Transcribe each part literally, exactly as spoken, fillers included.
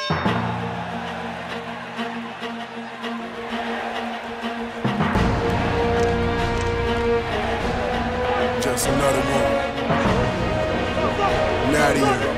Just another one. Nadia.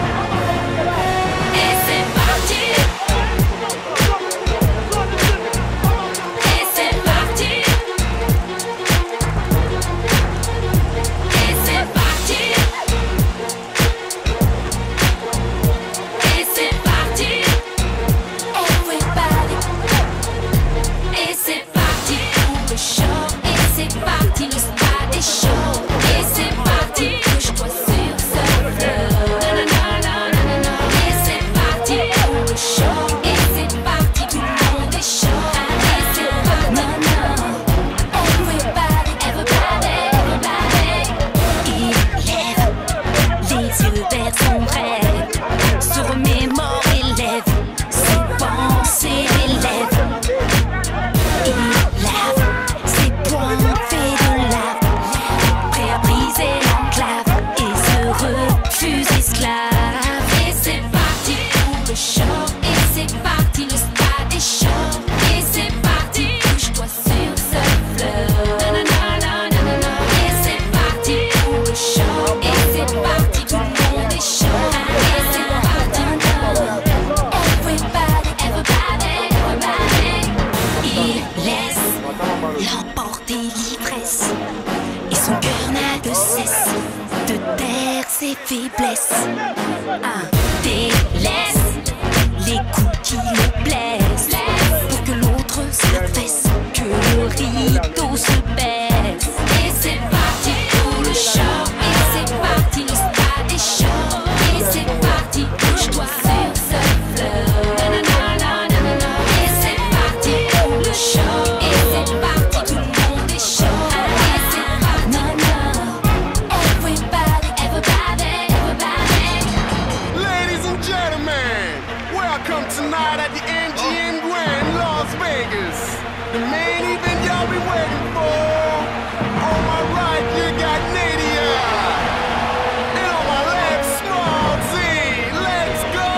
L'emporter l'ivresse et son cœur n'a de cesse de taire ses faiblesses. Un délaisse les coups qui le blessent pour que l'autre s'affaisse, que le rideau se baisse. Et c'est parti pour le show, et c'est parti, le stade est chaud. Et c'est parti, bouge-toi sur ce fleuve. Et c'est parti pour le show. Tonight at the M G M Grand, Las Vegas, the main event y'all been waiting for. On my right, you got Nadia, and on my left, Small Z. Let's go!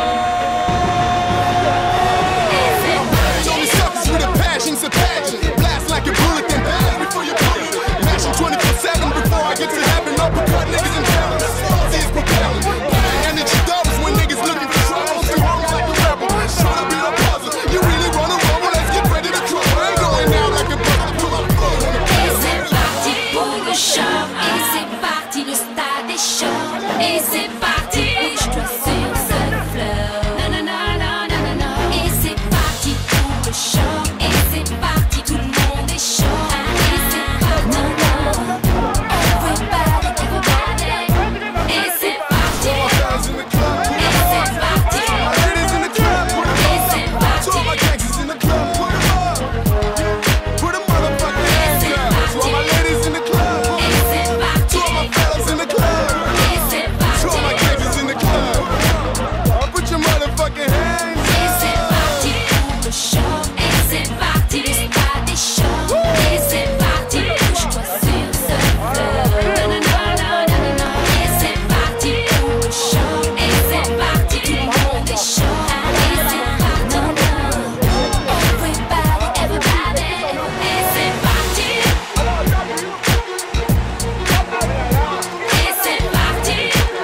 Tony suckers with a passion, it's a pageant. Blast like a bullet, then blast before you pull it. Mashing twenty-four seven before I get to heaven. Uppercut niggas and tell them Small Z is propelling. Energy doubles when niggas looking for trouble. Too hungry like a rebel. Tryna be a puzzle. You really wanna rumble? Let's get ready to trouble. Ain't going down like a brother. Pull up, pull up. Et c'est parti pour le show. Et c'est parti, le stade est chaud. Et c'est parti, bouge-toi sur ce fleuve. Nanana, nanana. Et c'est parti pour le show. Et c'est parti, tout le monde est chaud. Et c'est parti, nanana. Everybody, everybody. Et c'est parti. Et c'est parti. Ladies in the club, put 'em Et c'est up. parti. To all my gangsters in the club, put 'em up. Put 'em motherfucking hands up. To all my ladies in the club. Et c'est parti. To all my fellas in the club. Et c'est To all my parti. gangsters in the club. Put your motherfucking hands Et c'est up. parti pour le show. Et c'est parti, le stade est chaud. Et c'est parti, bouge-toi sur ce fleuve. Nanana, nanana. Et c'est parti pour le show. Et c'est parti, tout le monde est chaud. Et c'est parti, nanana. Everybody, everybody. Et c'est parti. Et c'est parti.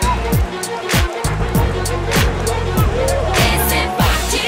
Et c'est parti.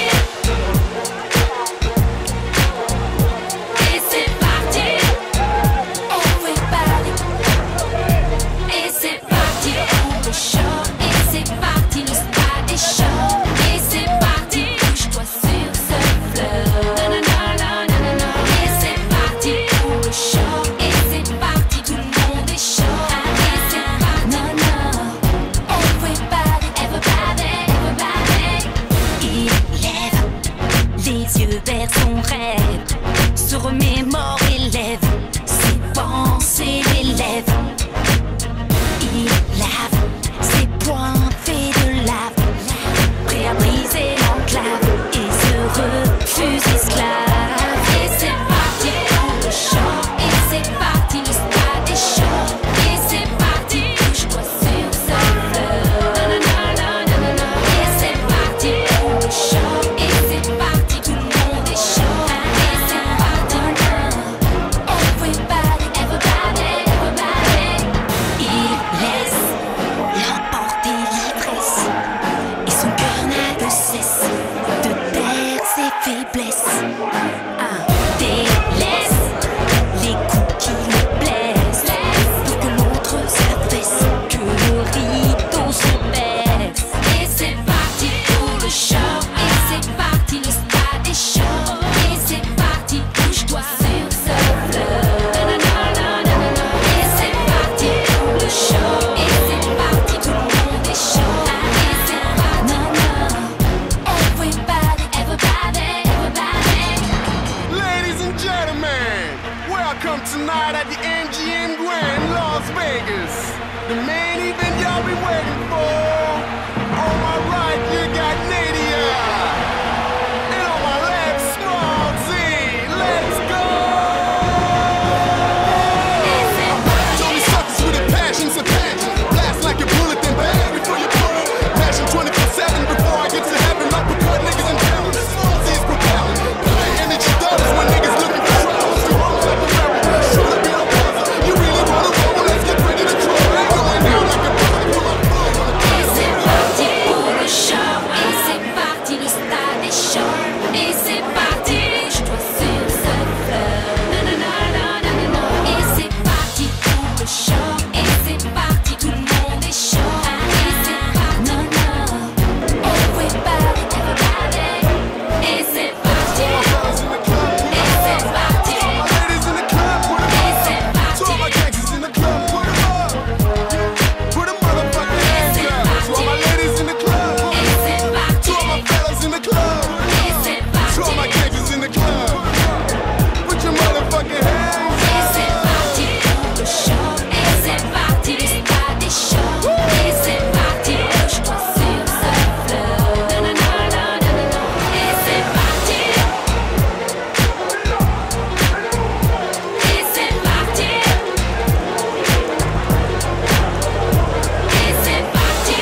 Et c'est parti. Everybody. Et c'est parti pour le show. Et c'est parti, le stade est chaud. Et c'est parti, bouge-toi sur ce fleuve. Nanana, nanana. Et c'est parti pour le show. Et c'est parti, tout le monde est chaud. Et c'est parti, nanana. Everybody, everybody, everybody. Il lève les yeux vers son rêve, se remémore et lève ses pensées, les lèvres. Il lave ses poings faits de lave, prêt à briser l'enclave et se refuse esclave. Et c'est parti pour le show. Et c'est parti, le stade est chaud. Et c'est parti, bouge-toi sur ce fleuve. Nanana, nanana. Et c'est parti pour le show. The main event y'all been waiting for. On my right, you got Nadia. And on my left, Small Z. Let's go! Tony suckers with a passion, it's a passion. Blast like a bullet, then bang before you pull it. Passion twenty-four seven before I get to heaven. Up with what niggas in town. Small Z is propelling. Play energy dollars when niggas looking for trouble. So rolls like a barrel. Shoot up your brother. You really wanna roll? Let's get ready to troll. Ain't going down like a brother. Pull up, pull up. Et c'est parti pour le show. Et c'est parti, le stade est chaud. Et c'est parti, je dois sur ce fleuve. Nanana, nanana. Et c'est parti pour le show. Et c'est parti, tout le monde est chaud. Et c'est parti, non, non. Everybody, everybody. Et c'est parti. Fellas in the club, pull Et up. c'est parti. My ladies in the club, put 'em Et up. c'est To all my parti. gangsters in the club, put 'em up. Put 'em motherfucking hands up. To all my ladies in the club, put 'em Et c'est up. parti. To all my fellas in the club, Et c'est to all my parti. gangsters in the club, put your motherfucking hands Et up. c'est parti pour le show. Et c'est parti, le stade est chaud. Et c'est parti, je dois sur ce fleuve. Nanana, nanana. Et c'est parti. Et c'est parti. Et c'est parti.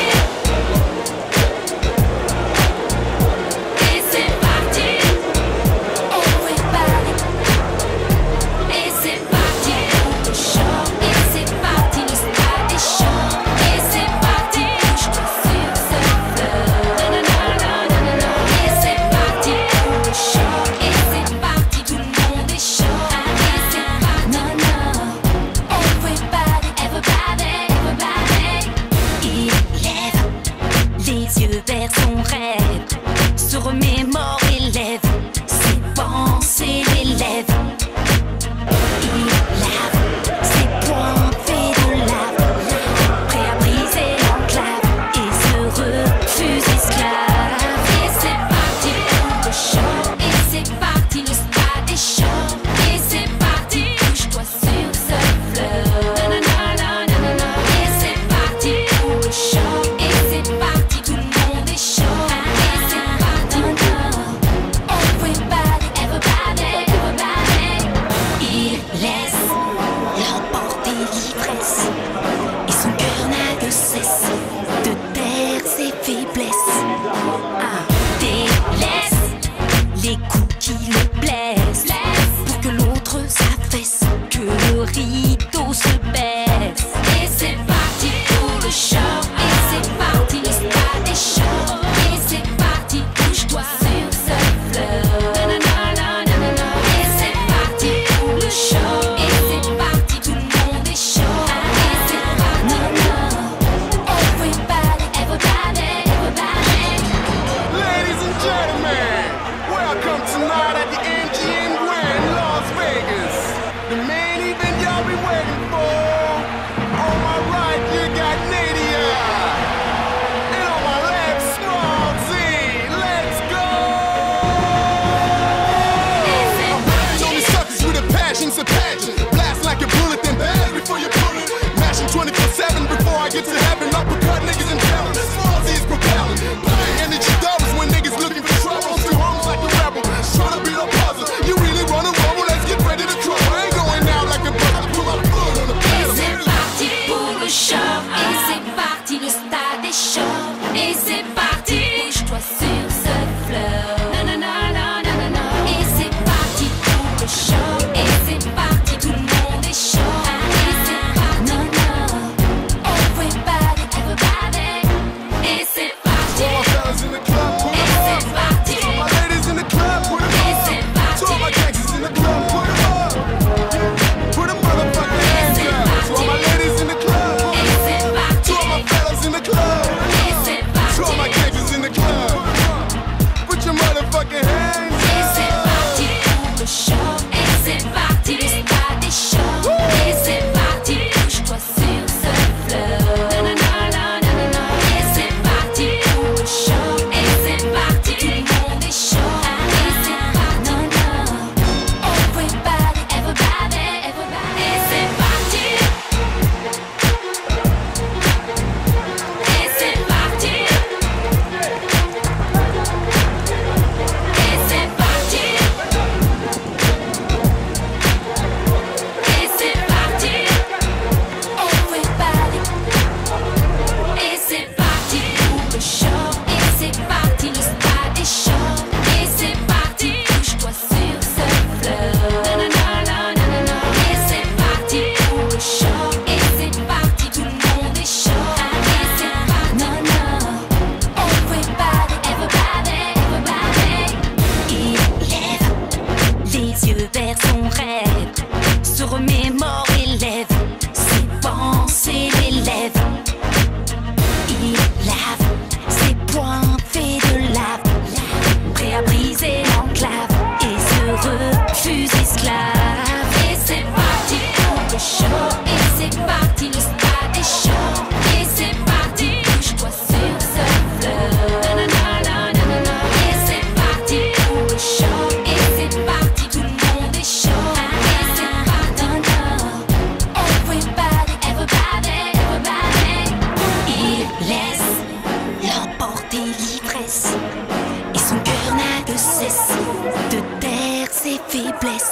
Et c'est parti. Everybody. Et c'est parti pour le show. Et c'est parti, le stade est chaud. Et c'est parti, je dois sur ce fleuve. Nanana, nanana. Et c'est parti pour le show. Et c'est parti, tout le monde est chaud. Et c'est parti, non, non. Everybody, everybody, everybody. Il lève les yeux vers son rêve, se remémore et lève ses pensées, les lèvres. Il lave ses poings faits de lave, prêt à briser l'enclave et se refuse esclave. Et c'est parti pour le show. Et c'est parti, le stade est chaud. Et c'est parti, couche-toi sur ce fleuve. Nanana, nanana. Et c'est parti pour le show. Et c'est parti, tout le monde est chaud. Et c'est parti.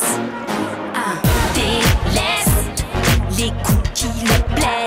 Ah, délaisse les coups qui le plaisent.